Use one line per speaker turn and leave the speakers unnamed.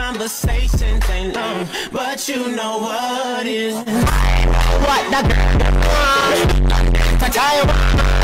conversations ain't long, but you know what is.
What the